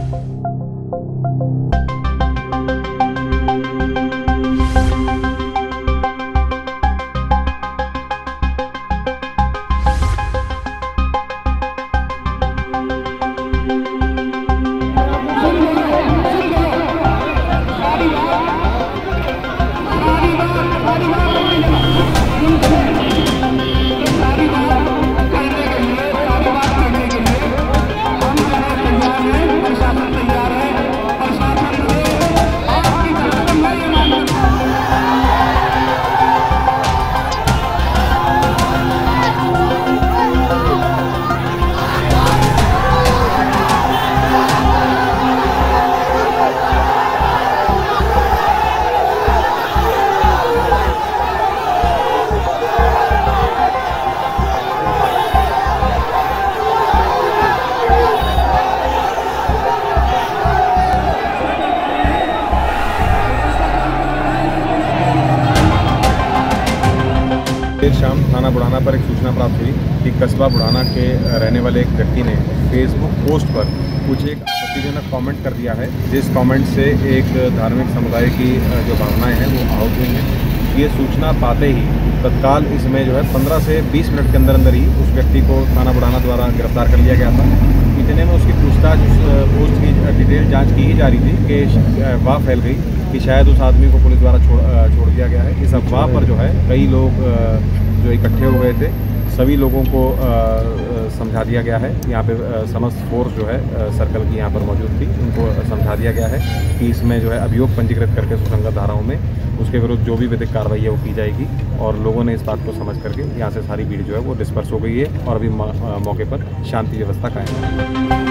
देर शाम थाना बुढ़ाना पर एक सूचना प्राप्त हुई कि कस्बा बुढ़ाना के रहने वाले एक व्यक्ति ने फेसबुक पोस्ट पर कुछ एक आपत्तिजनक कमेंट कर दिया है, जिस कमेंट से एक धार्मिक समुदाय की जो भावनाएं हैं वो आहत हुई हैं। ये सूचना पाते ही तत्काल इसमें जो है 15 से 20 मिनट के अंदर अंदर ही उस व्यक्ति को थाना बुढ़ाना द्वारा गिरफ्तार कर लिया गया था। इतने में उसकी पूछताछ, उस पोस्ट की डिटेल जाँच की ही जा रही थी कि अफवाह फैल गई कि शायद उस आदमी को पुलिस द्वारा छोड़ दिया गया है। इस अफवाह पर जो है कई लोग जो इकट्ठे हो गए थे, सभी लोगों को समझा दिया गया है। यहाँ पे समस्त फोर्स जो है सर्कल की यहाँ पर मौजूद थी, उनको समझा दिया गया है कि इसमें जो है अभियोग पंजीकृत करके सुसंगत धाराओं में उसके विरुद्ध जो भी विधिक कार्रवाई है वो की जाएगी। और लोगों ने इस बात को समझ करके यहाँ से सारी भीड़ जो है वो डिस्पर्स हो गई है और अभी मौके पर शांति व्यवस्था कायम है।